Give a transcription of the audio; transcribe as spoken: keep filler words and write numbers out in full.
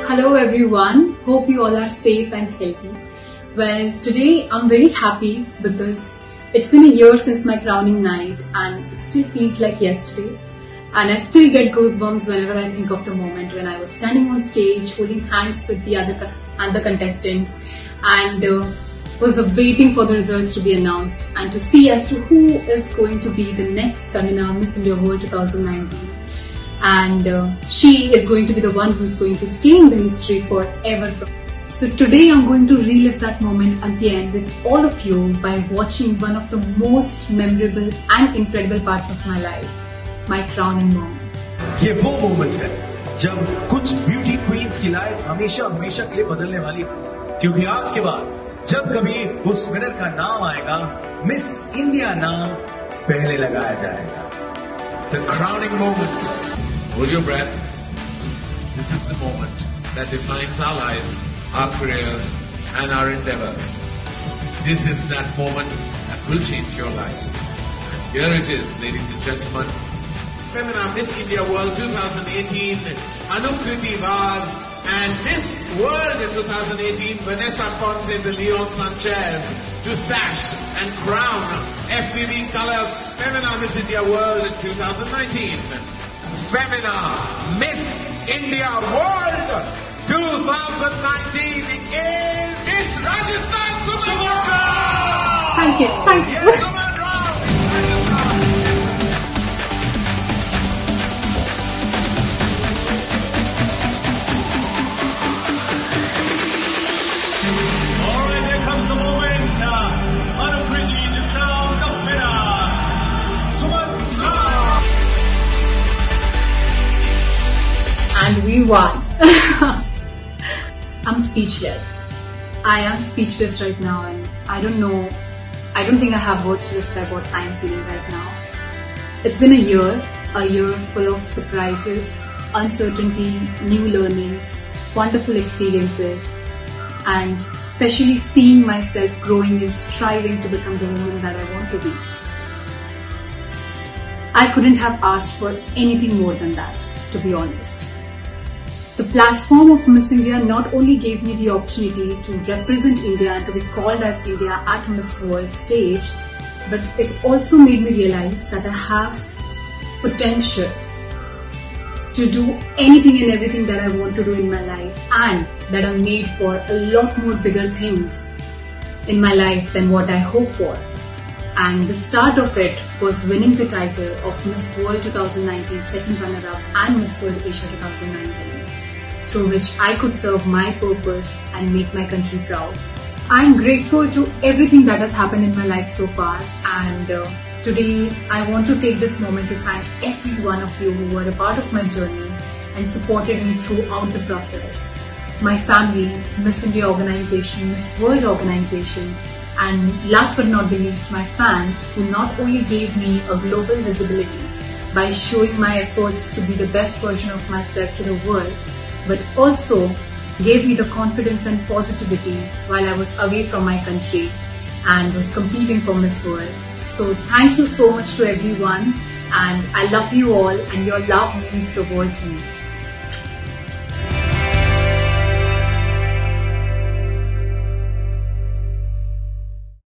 Hello everyone, hope you all are safe and healthy. Well, today I'm very happy because it's been a year since my crowning night and it still feels like yesterday. And I still get goosebumps whenever I think of the moment when I was standing on stage holding hands with the other, other contestants and uh, was waiting for the results to be announced and to see as to who is going to be the next Femina Miss India World twenty nineteen. And uh, she is going to be the one who is going to stay in the history forever. So today I'm going to relive that moment again with all of you by watching one of the most memorable and incredible parts of my life, my crowning moment. ये वो moment है जब कुछ beauty queen's की life हमेशा हमेशा के लिए बदलने वाली है, क्योंकि आज के बाद जब कभी उस विनर का नाम आएगा, मिस इंडिया नाम पहले लगाया जाएगा. The crowning moment. Hold your breath. This is the moment that defines our lives, our careers, and our endeavors. This is that moment that will change your life. And here it is, ladies and gentlemen. Femina Miss India World twenty eighteen, Anukriti Vaz, and Miss World twenty eighteen, Vanessa Ponce de Leon Sanchez, to sash and crown F B V Colors Femina Miss India World twenty nineteen. Femina Miss India World twenty nineteen is Miss Rajasthan Sumatra! Thank you, thank you. Yes, Sumatra! Alright, here comes the moment. Anukriti is now the winner. Sumatra! And we won. I'm speechless. I am speechless right now and I don't know, I don't think I have words to describe what I'm feeling right now. It's been a year, a year full of surprises, uncertainty, new learnings, wonderful experiences, and especially seeing myself growing and striving to become the woman that I want to be. I couldn't have asked for anything more than that, to be honest. The platform of Miss India not only gave me the opportunity to represent India and to be called as India at Miss World stage, but it also made me realize that I have potential to do anything and everything that I want to do in my life, and that I'm made for a lot more bigger things in my life than what I hope for. And the start of it was winning the title of Miss World twenty nineteen second runner-up and Miss World Asia twenty nineteen, through which I could serve my purpose and make my country proud. I am grateful to everything that has happened in my life so far, and uh, today I want to take this moment to thank every one of you who were a part of my journey and supported me throughout the process. My family, Miss India organization, Miss World organization, and last but not the least, my fans, who not only gave me a global visibility by showing my efforts to be the best version of myself to the world, but also gave me the confidence and positivity while I was away from my country and was competing for Miss World. So thank you so much to everyone, and I love you all, and your love means the world to me.